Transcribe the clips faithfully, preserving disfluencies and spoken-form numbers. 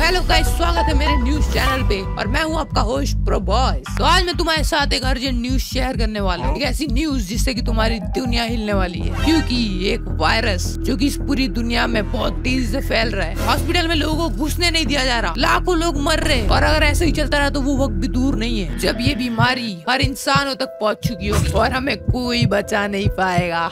Hello guys, स्वागत है मेरे न्यूज चैनल पे और मैं हूँ आपका होस्ट प्रो बॉयज। तो आज मैं तुम्हारे साथ एक अर्जेंट न्यूज शेयर करने वाला हूँ, एक ऐसी न्यूज जिससे कि तुम्हारी दुनिया हिलने वाली है। क्योंकि एक वायरस जो कि इस पूरी दुनिया में बहुत तेजी से फैल रहा है, हॉस्पिटल में लोगों को घुसने नहीं दिया जा रहा, लाखों लोग मर रहे हैं और अगर ऐसे ही चलता रहा तो वो वक्त भी दूर नहीं है जब ये बीमारी हर इंसानों तक पहुँच चुकी होगी और हमें कोई बचा नहीं पाएगा।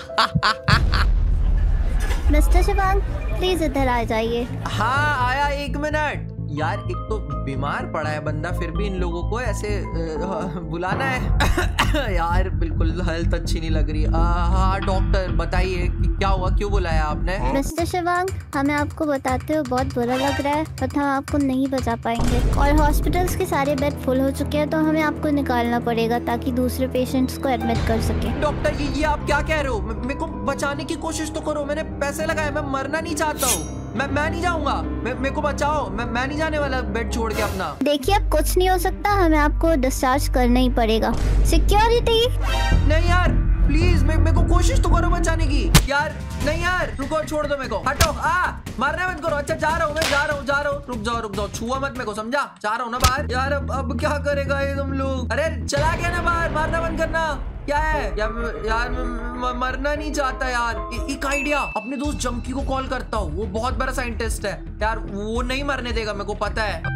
मिस्टर शिवांग, प्लीज इधर आ जाइए। हाँ आया, एक मिनट यार। एक तो बीमार पड़ा है बंदा, फिर भी इन लोगों को ऐसे बुलाना है। यार बिल्कुल हेल्थ अच्छी नहीं लग रही। हाँ डॉक्टर बताइए कि क्या हुआ, क्यों बुलाया आपने? मिस्टर शिवांग, हमें आपको बताते हुए बहुत बुरा लग रहा है बट हम आपको नहीं बचा पाएंगे और हॉस्पिटल्स के सारे बेड फुल हो चुके हैं, तो हमें आपको निकालना पड़ेगा ताकि दूसरे पेशेंट्स को एडमिट कर सके। डॉक्टर ये, ये आप क्या कह रहे हो? मेरे को बचाने की कोशिश तो करो, मैंने पैसे लगाए, मैं मरना नहीं चाहता हूँ। मैं मैं नहीं जाऊंगा, मेरे को बचाओ, मैं मैं नहीं जाने वाला बेड छोड़ के अपना। देखिए अब कुछ नहीं हो सकता, हमें आपको डिस्चार्ज करना ही पड़ेगा। सिक्योरिटी नहीं यार प्लीज, मेरे को कोशिश तो करो बचाने की। यार नहीं यार, रुको, छोड़ दो मेरे को, हटो। आ मारना मत करो। अच्छा जा रहा हूँ, मैं जा रहा हूँ जा रहा हूँ रुक जाओ रुक जाओ, छुआ मत मेरे को, समझा? जा रहा हूँ ना बाहर। यार अब अब क्या करेगा ये तुम लोग? अरे चला गया ना बाहर, मारना बंद करना। क्या है यार, यार म, मरना नहीं चाहता यार। एक आइडिया, अपने दोस्त जंकी को कॉल करता हूँ, वो बहुत बड़ा साइंटिस्ट है यार, वो नहीं मरने देगा, मेरे को पता है।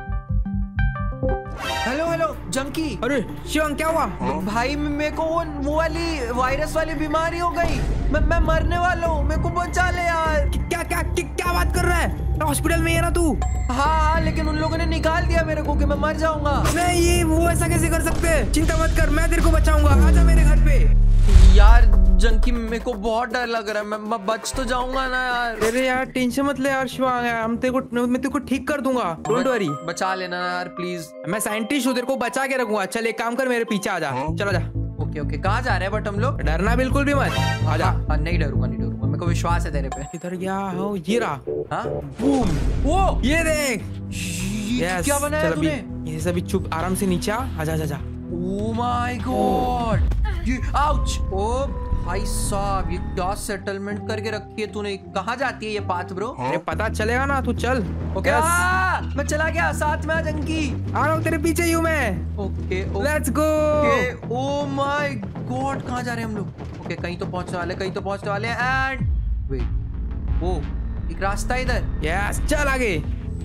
Hello hello junkie. अरे शिवांग क्या हुआ? भाई मेरे को वो वो वाली वायरस वाली बीमारी हो गई, मैं मैं मरने वाला हूँ, मेरे को बचा ले यार। क्या क्या क्या, क्या बात कर रहा है? हॉस्पिटल में है ना तू? हाँ हाँ, लेकिन उन लोगों ने निकाल दिया मेरे को कि मैं मर जाऊंगा। नहीं ये वो ऐसा कैसे कर सकते हैं? चिंता मत कर, मैं तेरे को बचाऊंगा, आजा मेरे घर पे। यार जंकी मेरे को बहुत डर लग रहा है, मैं, मैं बच तो जाऊंगा ना यार। अरे यार टेंशन मत ले यार शिवांग, यार हम तेरे को मैं तेरे को ठीक कर दूंगा, डोंट वरी। बचा लेना यार प्लीज। मैं साइंटिस्ट हूँ, तेरे को बचा के रखूंगा। चल एक काम कर, मेरे पीछे आ जा, चलो जा। ओके ओके, कहाँ जा रहे हैं बट हम लोग? डरना बिल्कुल भी मत, आजा। हाँ, नहीं डरूंगा नहीं डरूंगा, मेरे को विश्वास है तेरे पे। किधर गया हो? ये रहा। हाँ बूम, वो ये देख। yes, क्या बनाया चल तूने? ये सभी चुप, आराम से नीचे आ, आजा आजा। ओह माय गॉड, ये आउच। ओ भाई साहब, ये क्या सेटलमेंट करके रखी है तूने? कहाँ जाती है ये पाथ ब्रो? अरे पता चलेगा ना, तू चल। Okay yes. मैं चला गया, साथ में आ जंकी। आ रहा हूँ, तेरे पीछे ही हूँ मैं। Okay let's go. Oh my God, कहाँ जा रहे हैं हम लोग? ओके कहीं तो पहुंचने वाले, कहीं तो पहुंचने वाले हैं। एंड वेट, वो एक रास्ता इधर। यस चल आगे।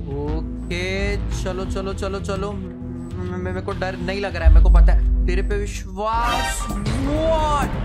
ओके चलो चलो चलो चलो, मेरे को डर नहीं लग रहा है, मेरे को पता है, तेरे पे विश्वास। व्हाट?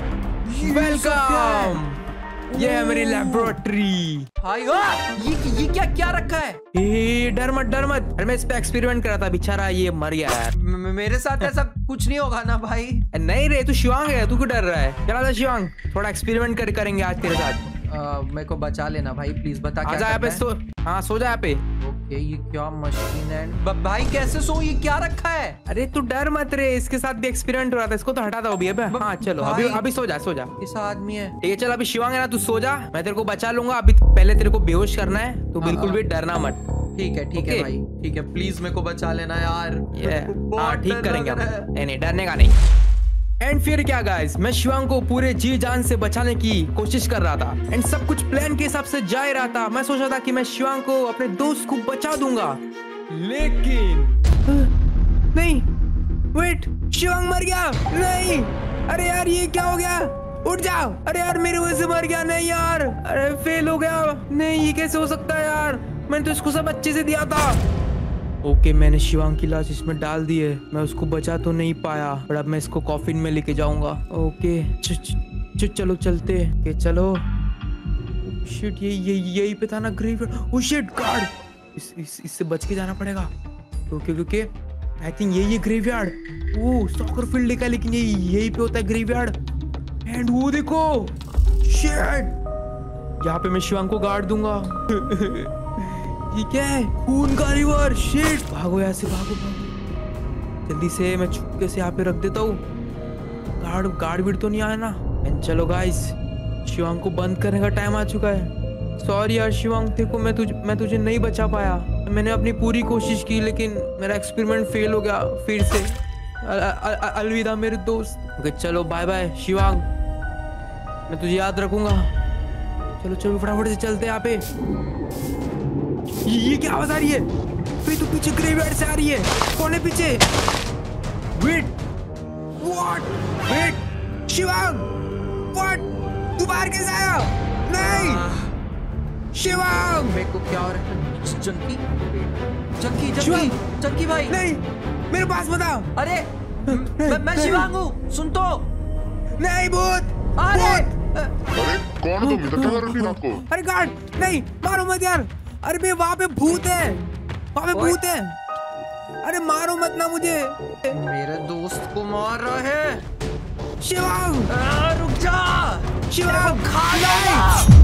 वेलकम, ये है मेरी लेबोरेटरी। भाई ये ये क्या क्या रखा है? ए, डर मत डर मत, अरे मैं इस पे एक्सपेरिमेंट कर रहा था, बेचारा ये मर गया यार। मेरे साथ ऐसा कुछ नहीं होगा ना भाई? नहीं रे, तू शिवांग है, तू क्यों डर रहा है? चला जा शिवांग, थोड़ा एक्सपेरिमेंट कर करेंगे आज तेरे साथ। मेरे को बचा लेना भाई प्लीज, बता क्या आजा यहाँ पे सो। हाँ सो जा यहाँ पे। ओके ये क्या मशीन है भाई? कैसे सो? ये क्या रखा है? अरे तू डर मत रे, इसके साथ भी एक्सपेरिमेंट हो रहा था, इसको तो हटा दो अभी। अबे हाँ चलो अभी अभी सो जा सो जा। इस आदमी है। ठीक है चल, अभी शिवांग है ना, तू सो जा, मैं तेरे को बचा लूंगा। अभी पहले तेरे को बेहोश करना है, तो बिल्कुल भी डरना मत। ठीक है ठीक है भाई, ठीक है, प्लीज मेरे को बचा लेना यार। ये हाँ ठीक करेंगे अब, नहीं नहीं डरने का नहीं। एंड फिर क्या गाइस, मैं शिवांग को पूरे जी जान से बचाने की कोशिश कर रहा था एंड सब कुछ प्लान के हिसाब से जा ही रहा था। मैं सोच रहा था कि मैं शिवांग को, अपने दोस्त को बचा दूंगा, लेकिन नहीं। वेट, शिवांग मर गया। नहीं, अरे यार ये क्या हो गया? उठ जाओ। अरे यार मेरे वजह से मर गया। नहीं यार, अरे फेल हो गया। नहीं ये कैसे हो सकता है यार, मैंने तो इसको सब अच्छे से दिया था। ओके okay, मैंने शिवांग की लाश इसमें डाल दी है, मैं उसको बचा तो नहीं पाया, पर अब मैं इसको कॉफिन में लेके जाऊंगा। ओके च, च, च, चलो चलते हैं कि चलो। शिट, ये ये यही पे था ना ग्रेवयार्ड। ओ शिट गार्ड, इस, इस इससे बच के जाना पड़ेगा। ओके ओके, आई थिंक यही है ग्रेवयार्ड। ओ सॉकर फील्ड लिखा है, लेकिन ये यही पे होता है ग्रेवयार्ड। एंड वो देखो शिट, यहाँ पे मैं शिवांग को गाड़ दूंगा। ये क्या है? खून का रिवर। शिट, भागो यहाँ से, भागो भागो जल्दी से। मैं चुपके से यहाँ पे रख देता हूँ, गार्ड गार्ड भी तो नहीं आया ना। एंड चलो गाइस, शिवांग को बंद करने का टाइम आ चुका है। सॉरी यार शिवांग, देखो मैं तुझे मैं तुझे नहीं बचा पाया। मैंने अपनी पूरी कोशिश की, लेकिन मेरा एक्सपेरिमेंट फेल हो गया फिर से। अल, अल, अल, अलविदा मेरे दोस्त। चलो बाय बाय शिवांग, मैं तुझे याद रखूंगा। चलो चलो फटाफट से चलते यहाँ पे। ये, ये क्या आवाज आ रही है? भाई तू पीछे ग्रेवयार्ड से आ रही है। कौन है पीछे? Wait what? Wait Shivang what? तू बाहर कैसे आया? नहीं शिवांग। मेरे को क्या हो रहा है? Junkie junkie Shivang. Junkie junkie भाई नहीं मेरे पास बता। अरे मैं, मैं शिवांग हूँ, सुन तो। नहीं भूत। अरे अरे कौन हो तुम? इधर क्या कर रही थी रात को? अरे गार्ड नहीं मारो मत यार। अरे बे वहाँ पे भूत है, वहाँ पे ओए। भूत है। अरे मारो मत ना मुझे। मेरे दोस्त को मार रहा है। शिवांग आ, रुक जा शिवांग खा नहीं।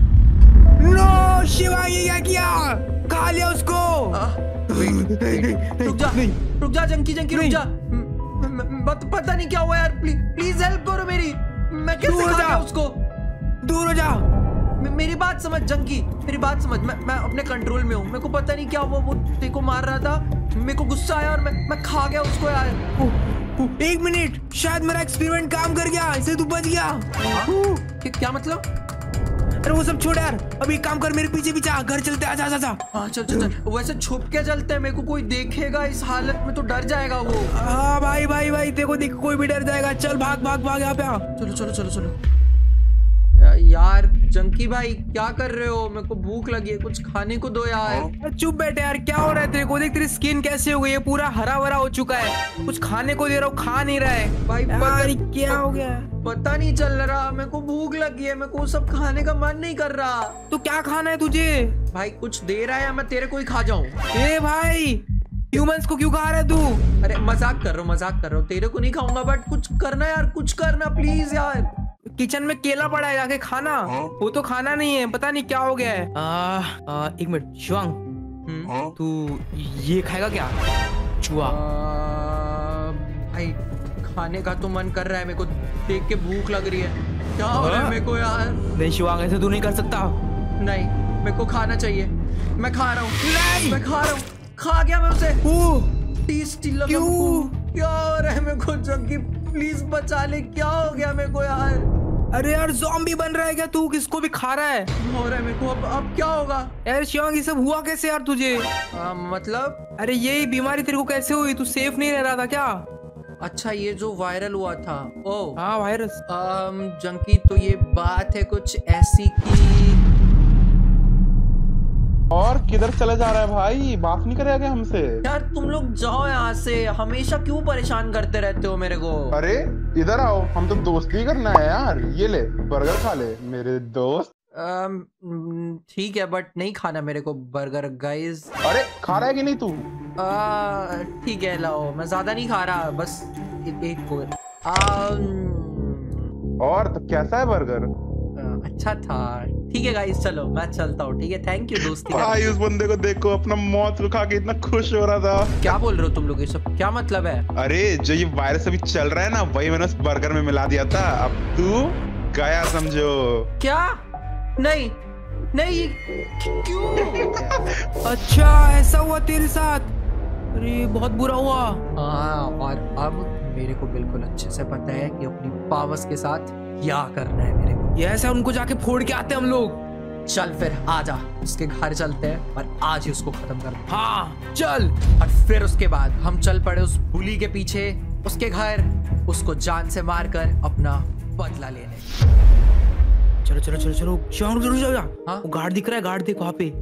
नो शिवांग ये क्या किया? खा लिया उसको। आ, वेट, वेट, रुक जा रुक जा जंकी जंकी रुक नहीं। जा। म- म- मत पता नहीं क्या हुआ यार, प्लीज प्लीज हेल्प करो मेरी। मैं कैसे दूर खा जा। गया उसको? दूर हो जा। मे- मेरी बात समझ जंकी, मेरी बात समझ। मैं मैं अपने कंट्रोल में हूँ। मेरे को पता नहीं क्या हुआ, वो तेरे को मार रहा था, मेरे को गुस्सा आया और मैं मैं खा गया उसको यार। ओ, ओ, एक मिनट, शायद मेरा एक्सपेरिमेंट काम कर गया, इसलिए तू बच गया। हाँ? क्या, क्या मतलब? अरे वो सब छोड़ यार, अब एक काम कर, मेरे पीछे पीछे आ, घर चलते, आजा आजा। हाँ चल चल चल। वैसे छुप के चलते हैं, मेरे को कोई देखेगा इस हालत में तो डर जाएगा वो। हाँ भाई भाई भाई तेरे को देख कोई भी डर जाएगा। चल भाग भाग भाग यहाँ पे आ। चलो चलो चलो चलो। या- यार जंकी भाई क्या कर रहे हो? मेरे को भूख लगी है, कुछ खाने को दो यार। अरे चुप बैठे यार, क्या हो रहा है तेरे को? देख तेरी स्किन कैसे हो गई है, पूरा हरा भरा हो चुका है। कुछ खाने को दे रहा हूँ, खा नहीं रहा है भाई यार, पता- क्या हो गया है? पता नहीं चल रहा, मेरे को भूख लगी है, मेरे को सब खाने का मन नहीं कर रहा। तो क्या खाना है तुझे? भाई कुछ दे रहा है या मैं तेरे को ही खा जाऊं? ए भाई ह्यूमंस को क्यों खा रहा है तू? अरे मजाक कर रहा हूँ मजाक कर रहा हूँ, तेरे को नहीं खाऊंगा, बट कुछ करना यार, कुछ करना प्लीज यार। किचन में केला पड़ा है, जाके खाना। वो तो खाना नहीं है, पता नहीं क्या हो गया है। आ, आ, एक मिनट शिवांग, हम्म? तू ये खाएगा क्या? चूहा। आ, भाई खाने का तो मन कर रहा है, मेरे को देख के भूख लग रही है। क्या हो रहा है मेरे को यार? नहीं शिवांग, ऐसे तू नहीं कर सकता। नहीं मेरे को खाना चाहिए, मैं खा रहा हूँ। नहीं। मैं खा रहा हूँ, खा गया मैं उसे। ओ, टेस्टी लगा क्यों? मेरे को। क्या हो रहा है मेरे को जंकी, प्लीज बचा ले, क्या हो गया मेरे को यार? अरे यार ज़ॉम्बी बन रहा है क्या तू? किसको भी खा रहा है? हो रहा है मेरे को, अब अब क्या होगा? यार शिवांग ये सब हुआ कैसे यार तुझे? आ, मतलब अरे यही बीमारी तेरे को कैसे हुई? तू सेफ नहीं रह रहा था क्या? अच्छा ये जो वायरल हुआ था, ओ हाँ वायरस। आम, जंकी तो ये बात है कुछ ऐसी कि और किधर चले जा रहा है भाई? बात नहीं करेगा क्या हमसे? यार तुम लोग जाओ यहाँ से, हमेशा क्यों परेशान करते रहते हो मेरे को? अरे इधर आओ, हम तो दोस्ती करना है यार। ये ले बर्गर खा ले मेरे दोस्त। आम, ठीक है बट नहीं खाना मेरे को बर्गर गाइस। अरे खा रहा है कि नहीं तू? आ, ठीक है लाओ, मैं ज्यादा नहीं खा रहा, बस एक, एक को आम, और तो कैसा है बर्गर? आ, अच्छा था। ठीक है गाइस चलो मैं चलता हूँ, ठीक है, थैंक यू दोस्ती करने भाई के उस बंदे को देखो, अपना मौत रुका के इतना खुश हो रहा था। क्या बोल रहे हो तुम लोग? ये सब क्या मतलब है? अरे जो ये वायरस अभी चल रहा है ना, वही मैंने उस बर्गर में मिला दिया था। अब तू गया समझो। क्या? नहीं नहीं क्यों? क्यों? अच्छा ऐसा हुआ तेरे साथ? अरे बहुत बुरा हुआ। हाँ और अब मेरे को बिल्कुल अच्छे से पता है कि अपनी पावर्स के साथ क्या करना है मेरे को। ये ऐसा उनको जाके फोड़ के आते हम लोग। चल फिर आजा, उसके घर चलते हैं और आज ही उसको खत्म कर दो। हाँ चल। और फिर उसके बाद हम चल पड़े उस बुली के पीछे, उसके घर, उसको जान से मारकर अपना बदला लेने। चलो चलो चलो चलो शिवांग जरूर जाओ। हाँ? वो गार्ड दिख रहा है, गार्ड देख वहाँ पे।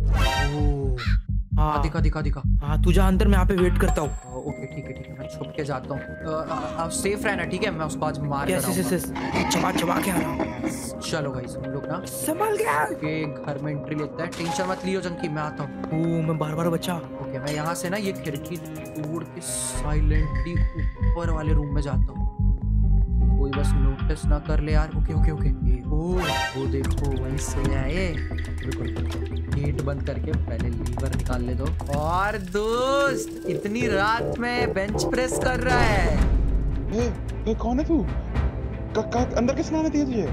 हाँ दिखा दिखा दिखा। हाँ तू जा अंदर, मैं यहाँ पे वेट करता हूँ। ओके ठीक है ठीक है, मैं छुप के जाता हूँ। अब सेफ रहना ठीक है, मैं उसको आज मार यस यस यस चबा चबा के आ रहा। चलो गाइस हम लोग ना संभल गया। के घर में एंट्री लेते हैं। टेंशन मत लियो जंकी, मैं आता हूँ। ओ मैं बार बार बचा। ओके मैं यहाँ से ना ये खिड़की तोड़ के साइलेंटली ऊपर वाले रूम में जाता हूँ, कोई बस नोटिस ना कर ले यार। ओके ओके ओके ये ओ वो देखो वहीं से आए। बिल्कुल गेट बंद करके पहले लीवर निकाल ले दो। और दोस्त इतनी रात में बेंच प्रेस कर रहा है। ए, ए, कौन है तू? का, का, अंदर किसने आने दिया तुझे?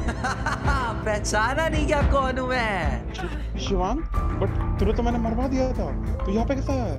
पहचाना नहीं क्या कौन हूँ मैं? शिवांग, बट तुझे तो मैंने मरवा दिया था, तू यहाँ पे कैसा है?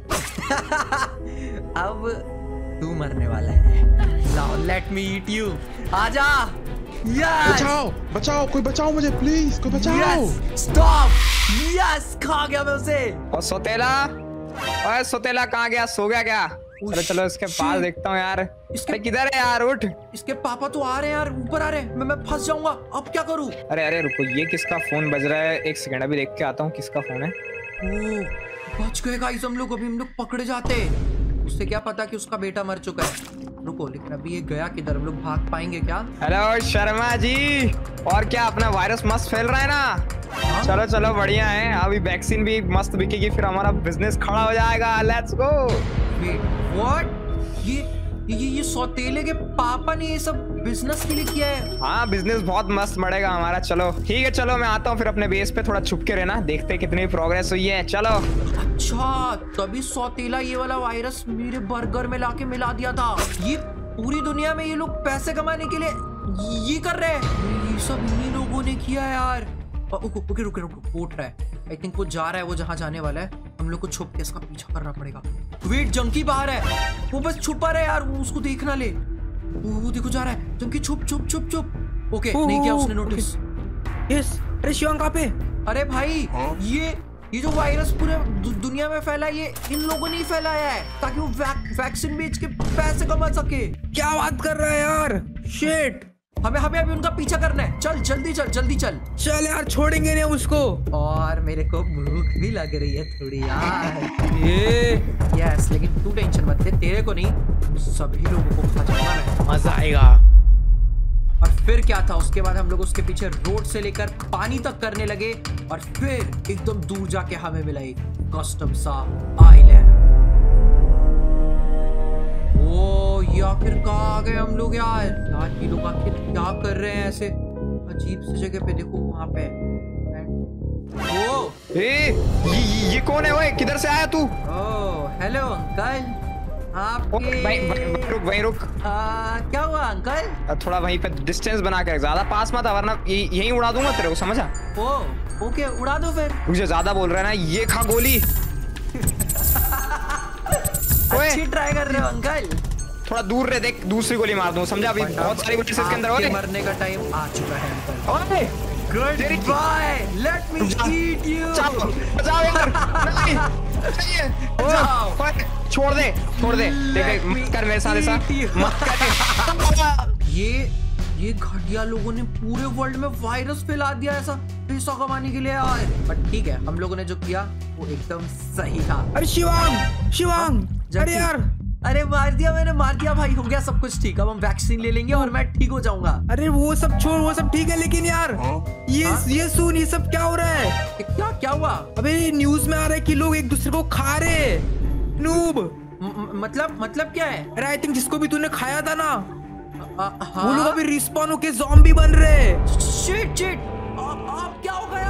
अब तू मरने वाला है। Now let me eat you. आजा। यस बचाओ बचाओ, कोई बचाओ मुझे प्लीज, कोई बचाओ। यस स्टॉप यस खा गया मैं उसे। और सोतेला, ओए सोतेला कहाँ गया? सो गया क्या? चलो चलो इसके पास देखता हूँ यार। इसके किधर है यार? उठ। इसके पापा तो आ रहे हैं यार, ऊपर आ रहे हैं। मैं मैं फंस जाऊंगा, अब क्या करूँ? अरे अरे रुको, ये किसका फोन बज रहा है? एक सेकंड अभी देख के आता हूँ किसका फोन है। ओह बच गए गाइस हम लोग, अभी हम लोग पकड़े जाते। उससे क्या पता कि उसका बेटा मर चुका है। रुको, लेकिन अभी ये गया किधर? हम लोग भाग पाएंगे क्या? हेलो शर्मा जी, और क्या अपना वायरस मस्त फैल रहा है ना? चलो चलो बढ़िया है, अभी वैक्सीन भी मस्त बिकेगी, फिर हमारा बिजनेस खड़ा हो जाएगा। Let's go. Wait what? ये ये ये सौतेले के पापा ने ये सब बिजनेस के लिए किया है? हाँ बिजनेस बहुत मस्त बढ़ेगा हमारा। चलो ठीक है, चलो मैं आता हूँ फिर अपने बेस पे, थोड़ा छुप के रहना, देखते हैं कितनी प्रोग्रेस हुई है। चलो। अच्छा तभी सौतेला ये वाला वायरस मेरे बर्गर में लाके मिला दिया था। ये पूरी दुनिया में ये लोग पैसे कमाने के लिए ये कर रहे हैं। ये सब इन्हीं लोगों ने किया है यार। ओके रुके रुके, उठ रहा है। आई थिंक वो जा रहा है, वो जहाँ जाने वाला है। हम लोग को छुप के इसका पीछा करना पड़ेगा। वेट, जंकी बाहर है, वो बस छुपा रहे यार, वो उसको देखना ले। वो देखो जा रहा है, जंकी छुप छुप छुप छुप। ओके नहीं किया उसने नोटिस। यस। अरे शिवांग कहाँ पे? अरे भाई ये ये जो वायरस पूरे दु, दुनिया में फैला, ये इन लोगों ने ही फैलाया है ताकि वो वैक, वैक्सीन बेच के पैसे कमा सके। क्या बात कर रहा है यार? शिट। हमें हमें अभी उनका पीछा करना है। चल जल्दी चल जल्दी चल चल यार, छोड़ेंगे नहीं उसको। और मेरे को भूख भी लग रही है थोड़ी यार। ये यस, लेकिन तू टेंशन मत ले, तेरे को नहीं सभी लोगों को खा जाऊंगा मैं। मजा आएगा। और फिर क्या था, उसके बाद हम लोग उसके पीछे रोड से लेकर पानी तक करने लगे, और फिर एकदम दूर जाके हमें मिला एक कस्टम सा आइलैंड। ओ या फिर कहाँ आ गए हम लोग यार? यार ये लोग आखिर क्या कर रहे हैं ऐसे अजीब सी जगह पे? देखो वहां पे। ओ ए, ये, ये कौन है? ओए किधर से आया तू? ओ हेलो अंकल। आपके वहीं रुक वहीं रुक। आ, क्या हुआ अंकल? थोड़ा वहीं पे डिस्टेंस बना कर, ज्यादा पास मत आ वरना यहीं उड़ा दूंगा तेरे को, समझा? ओ ओके उड़ा दो फिर। मुझे ज्यादा बोल रहा है ना, ये खा गोली। अच्छी ट्राई कर रहे हो अंकल। थोड़ा दूर रहे, देख दूसरी गोली मार दूं, समझा? अभी बहुत सारी गोली इसके अंदर। ओए मरने का टाइम आ चुका है अंकल। ओए goodbye, let me eat you. जाओ जाओ यार, नहीं चाहिए। जाओ, छोड़ दे छोड़ दे। देख मत कर मेरे साथ ऐसा, मत कर। ये ये घटिया लोगों ने पूरे वर्ल्ड में वायरस फैला दिया ऐसा पैसा कमाने के लिए यार। बट ठीक है, हम लोगों ने जो किया वो एकदम सही था। अरे शिवांग शिवांग, अरे यार अरे मार दिया मैंने, मार दिया भाई, हो गया सब कुछ ठीक। अब हम वैक्सीन ले लेंगे और मैं ठीक हो जाऊंगा। अरे वो सब छोड़, वो सब ठीक है, लेकिन यार ये हा? ये सुन, ये सब क्या हो रहा है? क्या क्या हुआ? अबे न्यूज में आ रहा है कि लोग एक दूसरे को खा रहे। नूब मतलब मतलब क्या है? अरे आई थिंक जिसको भी तूने खाया था ना, आ, वो लोग अभी रिस्पॉन होके ज़ॉम्बी बन रहे। शिट शिट, अब क्या होगा